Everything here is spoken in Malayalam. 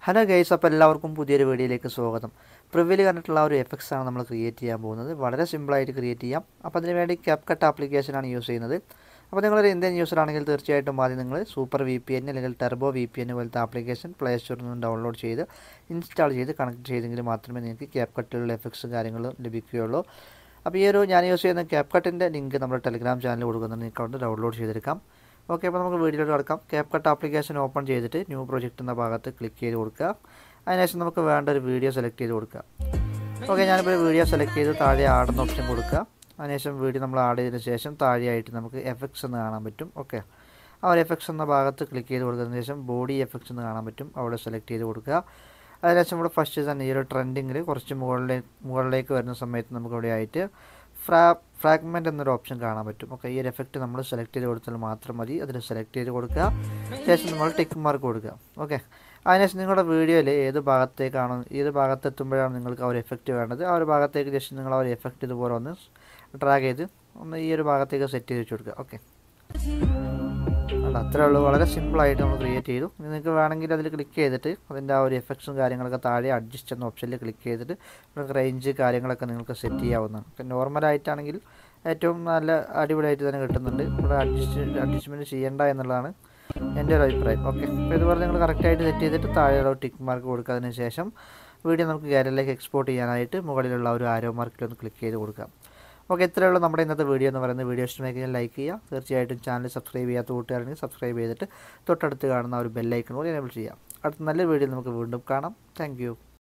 ഹലോ ഗൈസ്, അപ്പോൾ എല്ലാവർക്കും പുതിയൊരു വീഡിയോയിലേക്ക് സ്വാഗതം. പ്രിവ്യൂവിൽ കണ്ടിട്ടുള്ള ഒരു എഫക്ട്സ് ആണ് നമ്മൾ ക്രിയേറ്റ് ചെയ്യാൻ പോകുന്നത്. വളരെ സിമ്പിളായിട്ട് ക്രിയേറ്റ് ചെയ്യാം. അപ്പോൾ അതിന് വേണ്ടി CapCut ആപ്ലിക്കേഷനാണ് യൂസ് ചെയ്യുന്നത്. അപ്പോൾ നിങ്ങളൊരു ഇന്ത്യൻ യൂസർ ആണെങ്കിൽ തീർച്ചയായിട്ടും ആദ്യം നിങ്ങൾ സൂപ്പർ VPN അല്ലെങ്കിൽ ടെർബോ VPN പോലത്തെ ആപ്ലിക്കേഷൻ പ്ലേ സ്റ്റോറിൽ നിന്ന് ഡൗൺലോഡ് ചെയ്ത് ഇൻസ്റ്റാൾ ചെയ്ത് കണക്ട് ചെയ്തെങ്കിൽ മാത്രമേ നിങ്ങൾക്ക് CapCutലുള്ള എഫക്ട്സും കാര്യങ്ങളും ലഭിക്കുകയുള്ളൂ. അപ്പോൾ ഈ ഒരു ഞാൻ യൂസ് ചെയ്യുന്ന CapCutൻ്റെ ലിങ്ക് നമ്മുടെ ടെലിഗ്രാം ചാനലിൽ കൊടുക്കുന്നുണ്ട്. നിങ്ങൾക്ക് അവിടെ ഡൗൺലോഡ് ചെയ്തെടുക്കാം. ഓക്കെ, അപ്പോൾ നമുക്ക് വീഡിയോയിലോട്ട് കിടക്കാം. CapCut ആപ്ലിക്കേഷൻ ഓപ്പൺ ചെയ്തിട്ട് ന്യൂ പ്രോജക്റ്റ് എന്ന ഭാഗത്ത് ക്ലിക്ക് ചെയ്ത് കൊടുക്കുക. അതിനുശേഷം നമുക്ക് വേണ്ട ഒരു വീഡിയോ സെലക്ട് ചെയ്ത് കൊടുക്കുക. ഓക്കെ, ഞാനിപ്പോൾ വീഡിയോ സെലക്ട് ചെയ്ത് താഴെ ആഡ് എന്ന ഓപ്ഷൻ കൊടുക്കുക. അതിനുശേഷം വീഡിയോ നമ്മൾ ആഡ് ചെയ്തതിന് ശേഷം താഴെയായിട്ട് നമുക്ക് എഫക്ട്സ് എന്ന് കാണാൻ പറ്റും. ഓക്കെ, ആ ഒരു എഫക്ട്സ് എന്ന ഭാഗത്ത് ക്ലിക്ക് ചെയ്ത് കൊടുത്തതിന് ശേഷം ബോഡി എഫക്ട്സ് എന്ന് കാണാൻ പറ്റും. അവിടെ സെലക്ട് ചെയ്ത് കൊടുക്കുക. അതിനുശേഷം ഇവിടെ ഫസ്റ്റ് തന്നെ ഈ ഒരു ട്രെൻഡിങ്ങിൽ കുറച്ച് മുകളിലേക്ക് വരുന്ന സമയത്ത് നമുക്ക് ഇവിടെ ആയിട്ട് ഫ്രാഗ്മെൻറ്റ് എന്നൊരു ഓപ്ഷൻ കാണാൻ പറ്റും. ഓക്കെ, ഈ ഒരു എഫക്റ്റ് നമ്മൾ സെലക്ട് ചെയ്ത് കൊടുത്താൽ മാത്രം മതി. അതിൽ സെലക്ട് ചെയ്ത് കൊടുക്കുക. ശേഷം നമ്മൾ ടിക്ക് മാർക്ക് കൊടുക്കുക. ഓക്കെ, അതിനുശേഷം നിങ്ങളുടെ വീഡിയോയിൽ ഏത് ഭാഗത്തെത്തുമ്പോഴാണ് നിങ്ങൾക്ക് ആ ഒരു എഫക്റ്റ് വേണ്ടത്, ആ ഒരു ഭാഗത്തേക്ക് ജസ്റ്റ് നിങ്ങൾ ആ ഒരു എഫക്റ്റ് ഇതുപോലെ ഒന്ന് ഡ്രാഗ് ചെയ്ത് ഒന്ന് ഈ ഒരു ഭാഗത്തേക്ക് സെറ്റ് ചെയ്ത് വെച്ച് കൊടുക്കുക. ഓക്കെ, അത്രേ ഉള്ളൂ. വളരെ സിമ്പിളായിട്ട് നമ്മൾ ക്രിയേറ്റ് ചെയ്തു. നിങ്ങൾക്ക് വേണമെങ്കിൽ അതിൽ ക്ലിക്ക് ചെയ്തിട്ട് അതിൻ്റെ ആ ഒരു എഫക്ട്സും കാര്യങ്ങളൊക്കെ താഴെ അഡ്ജസ്റ്റ് എന്ന ഓപ്ഷനിൽ ക്ലിക്ക് ചെയ്തിട്ട് നിങ്ങൾക്ക് റേഞ്ച് കാര്യങ്ങളൊക്കെ നിങ്ങൾക്ക് സെറ്റ് ചെയ്യാവുന്നതാണ്. ഇപ്പം നോർമലായിട്ടാണെങ്കിൽ ഏറ്റവും നല്ല അടിപൊളിയായിട്ട് തന്നെ കിട്ടുന്നുണ്ട്. ഇവിടെ അഡ്ജസ്റ്റ്മെൻറ്റ് ചെയ്യേണ്ട എന്നുള്ളതാണ് എൻ്റെ ഒരു അഭിപ്രായം. ഓക്കെ, അപ്പോൾ ഇതുപോലെ നിങ്ങൾ കറക്റ്റായിട്ട് സെറ്റ് ചെയ്തിട്ട് താഴെയുള്ള ടിക്ക് മാർക്ക് കൊടുക്കുക. അതിന് ശേഷം വീഡിയോ നമുക്ക് ഗാലറിയിലേക്ക് എക്സ്പോർട്ട് ചെയ്യാനായിട്ട് മുകളിലുള്ള ഒരു ആരോ മാർക്കിലൊന്ന് ക്ലിക്ക് ചെയ്ത് കൊടുക്കാം. ഓക്കെ, ഇത്രയുള്ള നമ്മുടെ ഇന്നത്തെ വീഡിയോ എന്ന് പറയുന്നത്. വീഡിയോ ഇഷ്ടമായി ലൈക്ക് ചെയ്യുക. തീർച്ചയായിട്ടും ചാനൽ സബ്സ്ക്രൈബ് ചെയ്യാത്ത കൂട്ടുകാരാണെങ്കിൽ സബ്സ്ക്രൈബ് ചെയ്തിട്ട് തൊട്ടടുത്ത് കാണുന്ന ഒരു ബെല്ലൈക്കൺ കൂടി എനേബിൾ ചെയ്യാം. അടുത്ത നല്ല വീഡിയോ നമുക്ക് വീണ്ടും കാണാം. താങ്ക്